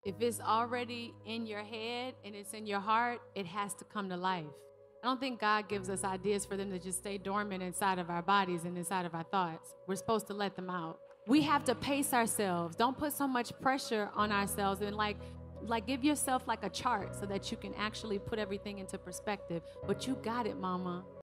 If it's already in your head and it's in your heart, it has to come to life. I don't think God gives us ideas for them to just stay dormant inside of our bodies and inside of our thoughts. We're supposed to let them out. We have to pace ourselves. Don't put so much pressure on ourselves, and like give yourself like a chart so that you can actually put everything into perspective. But you got it, mama.